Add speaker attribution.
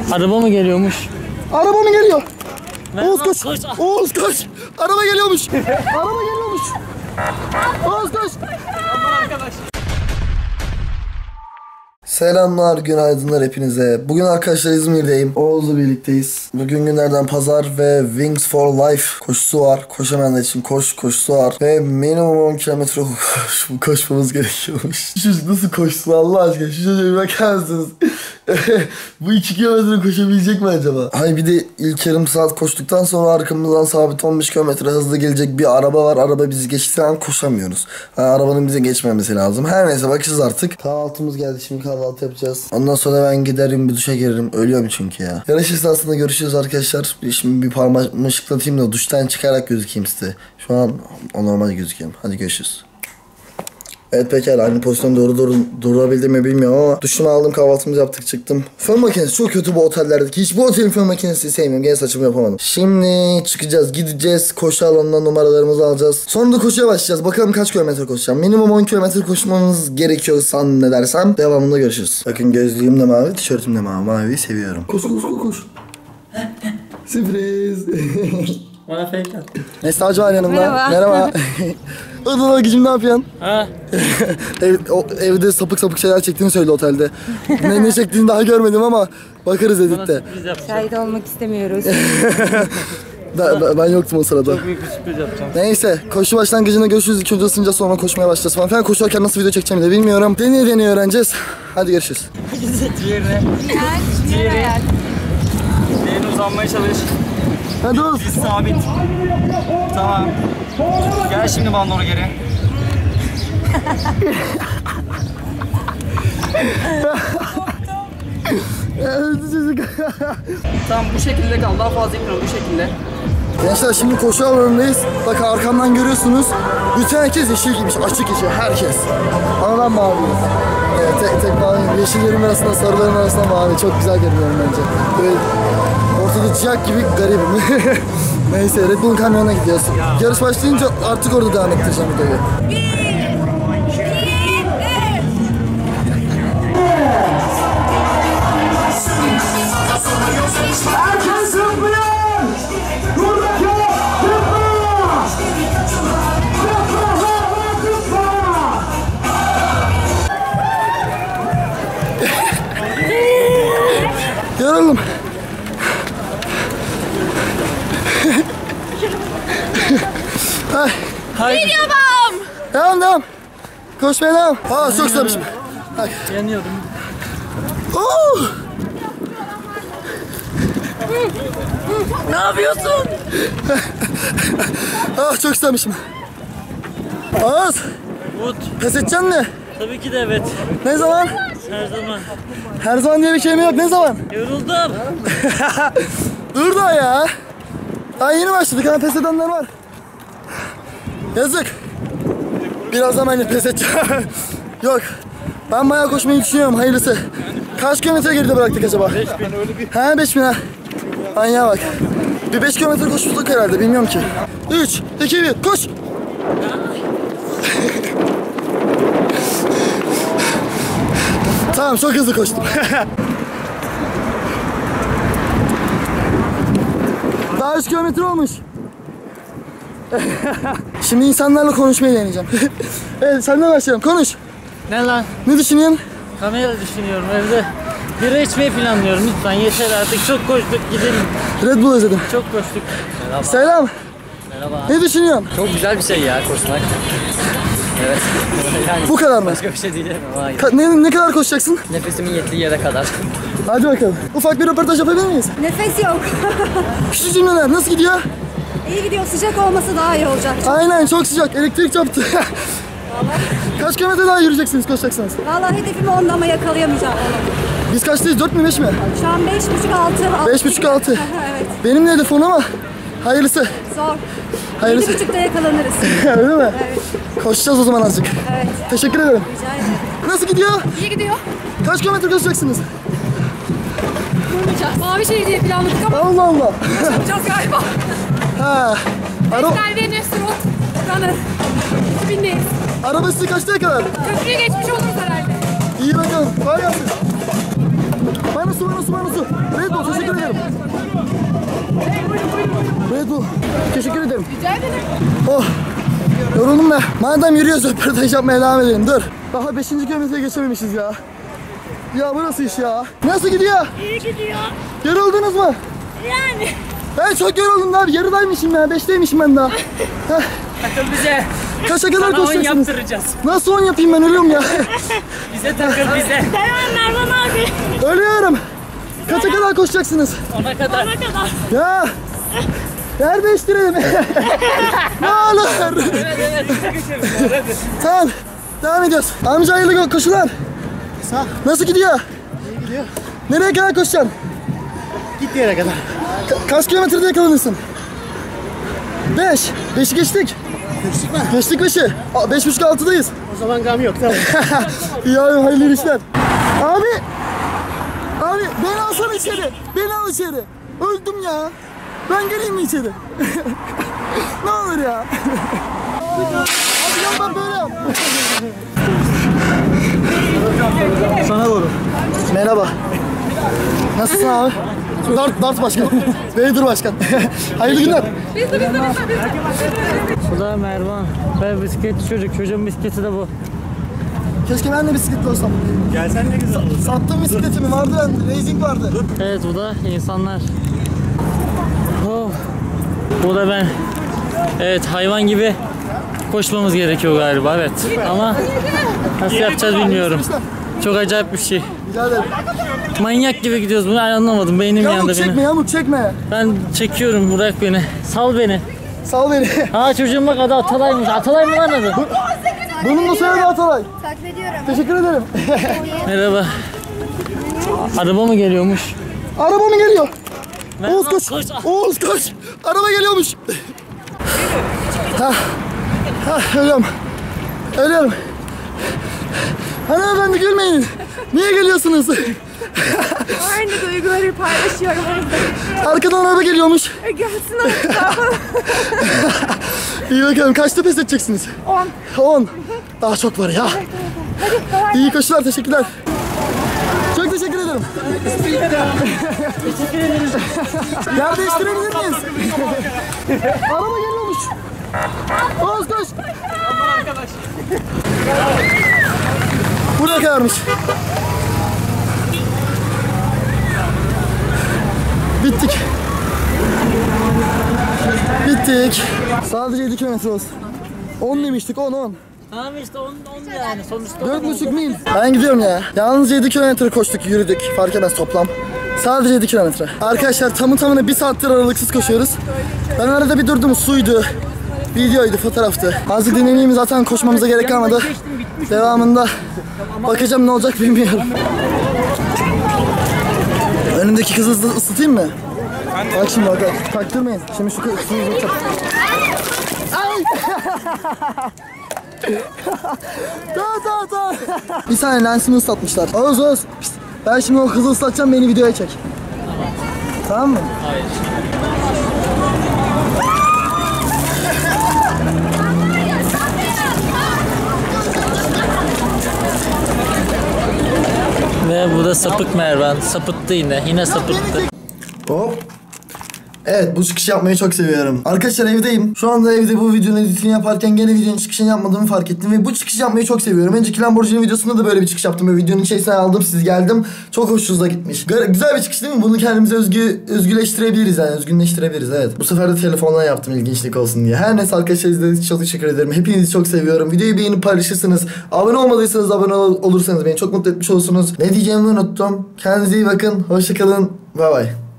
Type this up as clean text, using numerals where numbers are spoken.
Speaker 1: Araba mı geliyormuş?
Speaker 2: Araba mı geliyor? Oğuz koş.
Speaker 1: Koş.
Speaker 2: Oğuz koş. Araba geliyormuş. Araba geliyormuş. Oğuz koş. Selamlar, günaydınlar hepinize. Bugün arkadaşlar İzmir'deyim. Oğuz'la birlikteyiz. Bugün günlerden pazar ve Wings for Life koşusu var. Koşamayanlar için koşusu var. Ve minimum 10 kilometre koşmamız gerekiyormuş. Şu nasıl koşsun Allah aşkına? Şu çocuğa bir bakar mısınız? Bu 2 kilometre koşabilecek mi acaba? Hani bir de ilk yarım saat koştuktan sonra arkamızdan sabit 15 kilometre hızlı gelecek bir araba var. Araba bizi geçtiği an koşamıyoruz. Yani arabanın bize geçmemesi lazım. Her neyse bakacağız artık. Kahvaltımız geldi, şimdi kahvaltı yapacağız. Ondan sonra ben giderim bir duşa girerim. Ölüyorum çünkü ya. Yarış esnasında görüşürüz arkadaşlar. Şimdi bir parmağımı şıklatayım da duştan çıkarak gözükeyim size. Şu an o normal gözüküyorum. Hadi görüşürüz. Evet pekala, aynı pozisyonda durabildim mi bilmiyorum ama duşumu aldım, kahvaltımızı yaptık, çıktım. Fön makinesi çok kötü bu otellerdeki. Hiç bu otelin fön makinesi sevmiyorum. Gene saçımı yapamadım. Şimdi çıkacağız, gideceğiz. Koşu alanından numaralarımızı alacağız. Sonra da koşuya başlayacağız. Bakalım kaç kilometre koşacağım. Minimum 10 kilometre koşmamız gerekiyor zannedersem. Devamında görüşürüz. Bakın gözlüğüm de mavi, tişörtüm de mavi. Maviyi seviyorum. Koş. Sürpriz.
Speaker 1: Bana fake at.
Speaker 2: Nesli Hacı var yanımda. Merhaba. Adana gücüm, ne yapıyorsun?
Speaker 1: Ha?
Speaker 2: Evde sapık şeyler çektiğini söyledi otelde. ne çektiğini daha görmedim ama bakarız editte.
Speaker 3: Şahit olmak istemiyoruz.
Speaker 2: Ben yoktum o sırada.
Speaker 1: Çok büyük bir sürpriz yapacağım.
Speaker 2: Neyse, koşu başlangıcında görüşürüz. İlk önce ısınca sonra koşmaya başlayacağız falan. Ben koşarken nasıl video çekeceğimi de bilmiyorum. Deneye öğreneceğiz. Hadi görüşürüz.
Speaker 1: Diğerine uzanmaya çalış.
Speaker 2: Hadi oğlum.
Speaker 1: Diz sabit. Tamam. Gel şimdi bana doğru geri. Tamam, bu şekilde kal. Daha fazla itme, bu şekilde.
Speaker 2: Gençler şimdi koşu alanındayız. Bakın arkamdan görüyorsunuz. Bütün herkes yeşil giymiş. Açık yeşil. Herkes. Ama ben maviyim. Evet, tek mavi. Yeşillerin arasında, sarıların arasında mavi. Çok güzel görünüyorum bence. Böyle ortada ciyak gibi garibim. Neyse, Red Bull'un kamyonuna gidiyoruz. Yarış başlayınca artık orada devam ettireceğim videoyu.
Speaker 4: Herkes zıplıyor! Buradaki
Speaker 2: Yoruldum.
Speaker 3: Geliyorum.
Speaker 2: Devam. Koşmaya devam. Çok istemişim.
Speaker 1: Yanıyordum.
Speaker 3: Ne yapıyorsun?
Speaker 2: Çok istemişim. Ağız.
Speaker 1: Umut.
Speaker 2: Pes edeceksin mi?
Speaker 1: Tabii ki de evet.
Speaker 2: Ne zaman?
Speaker 1: Her zaman.
Speaker 2: Her zaman diye bir kelime yok. Ne zaman?
Speaker 1: Yoruldum.
Speaker 2: Dur da ya. Daha yeni başladık ama pes edenler var. Yazık. Birazdan ben de pes edeceğim. Yok. Ben bayağı koşmayı düşünüyorum. Hayırlısı. Kaç kilometre geride bıraktık acaba? 5000. 5000 ha. Manyağa bak. Bir 5 kilometre koşmuştuk herhalde. Bilmiyorum ki. 3, 2, 1. Koş. Tamam, çok hızlı koştum. Daha 3 kilometre olmuş. Şimdi insanlarla konuşmayı deneyeceğim. Evet, senden başlayalım. Konuş.
Speaker 1: Ne lan?
Speaker 2: Ne düşünüyorsun?
Speaker 1: Kamera düşünüyorum evde. Bira içmeyi planlıyorum lütfen. Yeter artık. Çok koştuk, gidelim.
Speaker 2: Red Bull özledim.
Speaker 1: Çok koştuk. Merhaba.
Speaker 2: Selam.
Speaker 1: Merhaba.
Speaker 2: Ne düşünüyorsun?
Speaker 1: Çok güzel bir şey ya koşmak. Evet. Yani
Speaker 2: Bu kadar mı?
Speaker 1: başka bir şey diyemem. Hayır.
Speaker 2: Ne kadar koşacaksın?
Speaker 1: Nefesimin yettiği yere kadar.
Speaker 2: Hadi bakalım. Ufak bir röportaj yapabilir miyiz?
Speaker 3: Nefes yok.
Speaker 2: Küçük cümleler nasıl gidiyor?
Speaker 3: İyi gidiyor. Sıcak olması daha iyi olacak.
Speaker 2: Aynen, çok sıcak. Elektrik çarptı. Kaç kilometre daha yürüyeceksiniz, koşacaksınız?
Speaker 3: Vallahi hedefim 10 ama yakalayamayacağım.
Speaker 2: Biz kaçtayız? 4 mü 5 mi?
Speaker 3: Şu an 5.5-6.
Speaker 2: 5.5-6.
Speaker 3: Evet.
Speaker 2: Benim de hedefim ama hayırlısı.
Speaker 3: Zor.
Speaker 2: Hayırlısı.
Speaker 3: 7.5'da yakalanırız.
Speaker 2: Öyle mi?
Speaker 3: Evet.
Speaker 2: Koşacağız o zaman azıcık.
Speaker 3: Evet.
Speaker 2: Teşekkür ederim.
Speaker 3: Rica ederim.
Speaker 2: Nasıl gidiyor?
Speaker 3: İyi gidiyor.
Speaker 2: Kaç kilometre koşacaksınız?
Speaker 3: Durmayacağız. Mavi şey diye planladık ama
Speaker 2: Allah Allah.
Speaker 3: yapacağız galiba.
Speaker 2: Ha.
Speaker 3: Selviye Nesrut. Runner. 2000'deyiz.
Speaker 2: Araba sizi kaçta yakalar?
Speaker 3: Köprüyü geçmiş oluruz herhalde.
Speaker 2: İyi bakalım. Kolay gelsin. Bana su. Red Bull teşekkür ederim. Red Bull teşekkür ederim.
Speaker 3: Rica ederim.
Speaker 2: Oh. Yoruldum be. Madem yürüyoruz röportaj yapmaya devam edelim. Dur. Daha 5. kilometreye geçememişiz ya. Ya bu nasıl iş ya? Nasıl gidiyor?
Speaker 5: İyi gidiyor.
Speaker 2: Yoruldunuz mu?
Speaker 5: Yani.
Speaker 2: Ben çok yoruldum abi. Yarıdaymışım ya. 5'teymişim ben daha.
Speaker 1: Takıl bize.
Speaker 2: Kaça kadar
Speaker 1: Sana 10
Speaker 2: koşacaksınız?
Speaker 1: yaptıracağız.
Speaker 2: Nasıl 10 yapayım ben ölüyorum ya.
Speaker 1: Bize takıl bize.
Speaker 5: Devam Mervan abi.
Speaker 2: Ölüyorum. Kaça kadar koşacaksınız?
Speaker 1: Ona kadar.
Speaker 5: Ne kadar?
Speaker 2: Ya. Yer değiştirelim. Ne olur.
Speaker 1: Evet. Hadi.
Speaker 2: Tamam. Devam ediyoruz. Amca hayırlı koşular.
Speaker 6: Sağ.
Speaker 2: Nasıl gidiyor?
Speaker 6: İyi gidiyor.
Speaker 2: Nereye kadar koşacaksın?
Speaker 6: Git yere kadar.
Speaker 2: Kaç kilometrede yakalanırsın? 5. 5'i geçtik.
Speaker 6: Geçtik mi?
Speaker 2: Geçtik 5'i. 5.5-6'dayız.
Speaker 6: O zaman gam yok tamam.
Speaker 2: İyi abi hayırlı işler. Abi. Abi beni alsana içeri. Beni al içeri. Öldüm ya. Ben geleyim mi içeri? Ne olur ya. Abi ya ben böyle yap. Sana doğru. Merhaba. Nasılsın abi? Dart başkan. Beydur başkan. Hayırlı günler.
Speaker 3: Biz de.
Speaker 1: Bu da Mervan. Ben bisikletli çocuk. Çocuğun bisikleti de bu.
Speaker 2: Keşke ben de bisikletli olsam.
Speaker 6: Gelsen ne güzel olur.
Speaker 2: Sattığım bisikletimi vardı, racing vardı.
Speaker 1: Evet bu da insanlar. Oh. Bu da ben. Evet hayvan gibi koşmamız gerekiyor galiba evet. Ama nasıl yapacağız bilmiyorum. Çok acayip bir şey.
Speaker 2: Rica ederim.
Speaker 1: Manyak gibi gidiyoruz bunu anlamadım. Beynim yandı
Speaker 2: Yamuk çekme,
Speaker 1: benim.
Speaker 2: yamuk çekme.
Speaker 1: Ben çekiyorum bırak beni. Sal beni.
Speaker 2: Sal beni.
Speaker 1: Ha çocuğum bak adı Atalay'mış. Atalay mı lan adı?
Speaker 2: Bunun da soyadı Atalay.
Speaker 5: Takip ediyorum.
Speaker 2: Teşekkür ederim.
Speaker 1: Merhaba. Araba mı geliyormuş?
Speaker 2: Araba mı geliyor?
Speaker 1: Merhaba,
Speaker 2: Oğuz koş.
Speaker 1: koş.
Speaker 2: Oğuz koş. Araba geliyormuş. Ha. Ölüyorum. Ölüyorum. Hanımefendi gülmeyin. Niye geliyorsunuz?
Speaker 3: Aynı duyguları paylaşıyorum.
Speaker 2: Arkadan araba geliyormuş.
Speaker 3: Gelsin artık.
Speaker 2: İyi bakalım. Kaçta pes edeceksiniz?
Speaker 3: 10.
Speaker 2: 10. Daha çok var ya. İyi koşular. Teşekkürler. Çok teşekkür ederim.
Speaker 1: Teşekkür ederiz.
Speaker 2: Yer değiştirebilir miyiz? Araba geliyormuş. Oğuz koş. Buraya kadarmış. Bittik. Bittik. Sadece 7 kilometre olsun. 10 demiştik 10.
Speaker 1: Tamam işte 10 yani sonuçta.
Speaker 2: 4,5 mil. Ben gidiyorum ya. Yalnız 7 kilometre koştuk, yürüdük. Fark etmez toplam. Sadece 7 kilometre. Arkadaşlar tamına 1 saattir aralıksız koşuyoruz. Ben arada bir durdum, suydu, videoydu, fotoğraftı. Azıcık dinleneyim, zaten koşmamıza gerek kalmadı. Devamında bakacağım ne olacak bilmiyorum. Önümdeki kızı ısıtayım mı? Bak şimdi bak, taktırmayın. Şimdi şu kızı ısıtacağım. Ay! Tamam. Bir saniye lensimi ıslatmışlar. Oğuz. Pişt. Ben şimdi o kızı ıslatacağım, beni videoya çek. Tamam mı?
Speaker 1: Hayır. Ve bu da sapık Mervan. Sapıttı yine. Yine sapıttı.
Speaker 2: Hop. Evet, bu çıkış yapmayı çok seviyorum. Arkadaşlar evdeyim. Şu anda evde bu videonun editini yaparken gene videonun çıkışını yapmadığımı fark ettim. Ve bu çıkış yapmayı çok seviyorum. Önceki Lamborghini videosunda da böyle bir çıkış yaptım. Ve videonun içerisine aldım, siz geldim. Çok hoşunuza gitmiş. Güzel bir çıkış değil mi? Bunu kendimize özgüleştirebiliriz yani. Özgünleştirebiliriz, evet. Bu sefer de telefonla yaptım ilginçlik olsun diye. Her neyse arkadaşlar, izlediğiniz için çok teşekkür ederim. Hepinizi çok seviyorum. Videoyu beğenip paylaşırsınız. Abone olmadıysanız abone olursanız beni çok mutlu etmiş olursunuz. Ne diyeceğimi unuttum. Kendinize iyi bakın. Hoşçakalın. Bay bay.